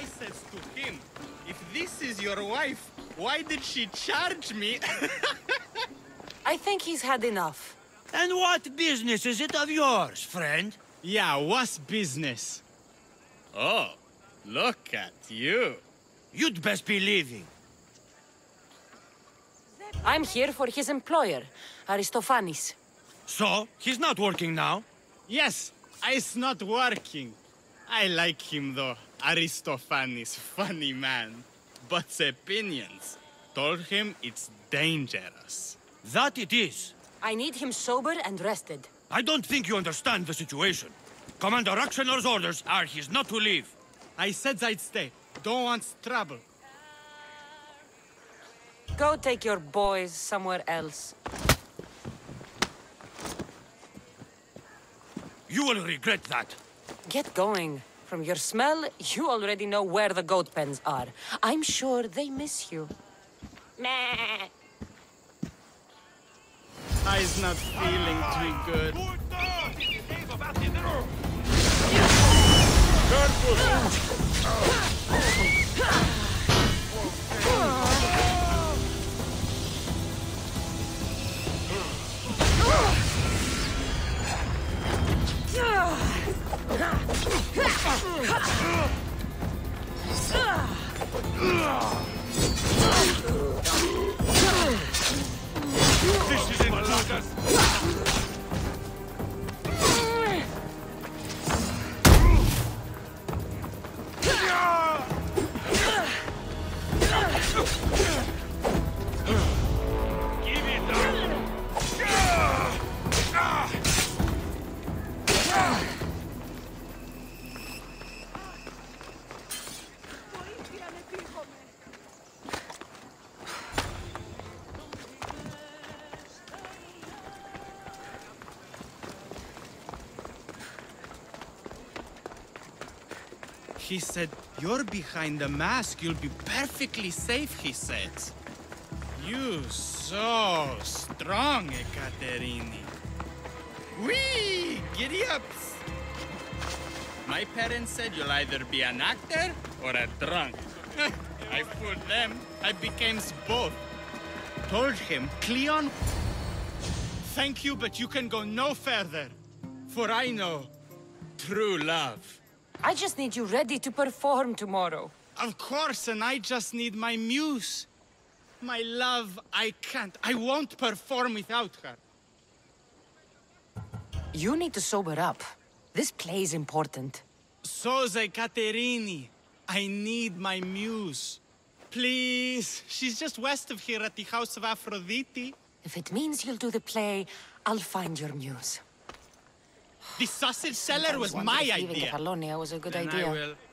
I says to him, if this is your wife, why did she charge me? I think he's had enough. And what business is it of yours, friend? Yeah, what's business? Oh, look at you. You'd best be leaving. I'm here for his employer, Aristophanes. So, he's not working now? Yes, it's not working. I like him though, Aristophanes, funny man. But opinions told him it's dangerous. That it is. I need him sober and rested. I don't think you understand the situation. Commander Aktionor's orders are he's not to leave. I said I'd stay. Don't want trouble. Go take your boys somewhere else. You will regret that. Get going. From your smell, you already know where the goat pens are. I'm sure they miss you. Meh. I's not feeling too good. This is in Give it He said, you're behind the mask, you'll be perfectly safe, he said. You so strong, Ekaterini. Whee! Giddy ups! My parents said you'll either be an actor or a drunk. I fooled them. I became both. Told him, Cleon, thank you, but you can go no further. For I know true love. I just need you ready to perform tomorrow. Of course, and I just need my muse. My love, I can't. I won't perform without her. You need to sober up. This play's important. Soze Caterini, I need my muse. Please, she's just west of here at the House of Aphrodite. If it means you'll do the play, I'll find your muse. The sausage seller was my idea. Leaving Catalonia was a good Then idea. I will